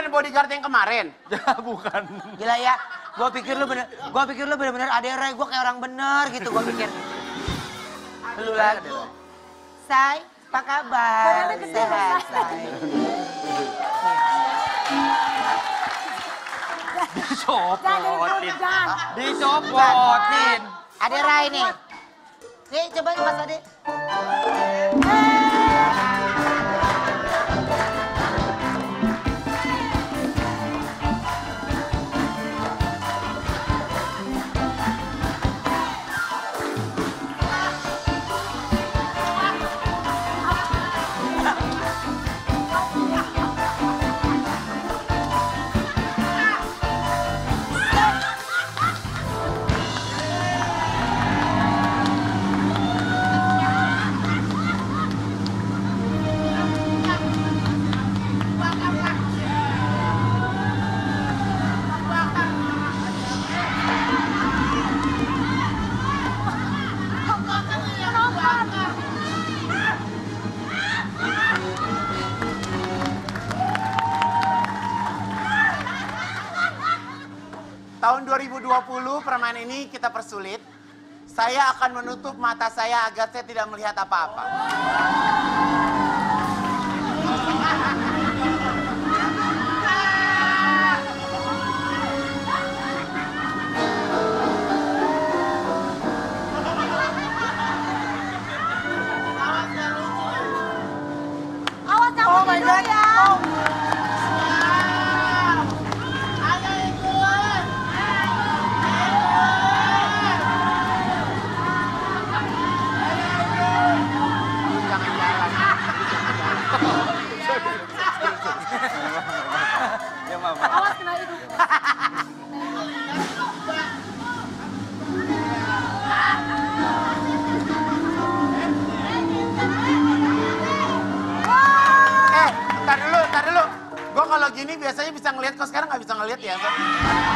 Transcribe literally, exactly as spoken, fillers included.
bukan bodyguard yang kemarin? Bukan. Gila ya, gue pikir lu bener, gue pikir lu bener-bener ada Ray, gue kayak orang bener gitu gue pikir. Lu lagi. Say, apa kabar? Sehat, Say. Dicopotin. Dicopotin. Ada Ray nih. Nih, coba Mas Ade. Tahun dua ribu dua puluh permainan ini kita persulit. Saya akan menutup mata saya agar saya tidak melihat apa-apa. Awas kamu oh tidur ya. Oh. Ya, Mama. Awas kena itu. Eh, ntar dulu, ntar dulu. Gue kalau gini biasanya bisa ngeliat, kok sekarang nggak bisa ngeliat ya?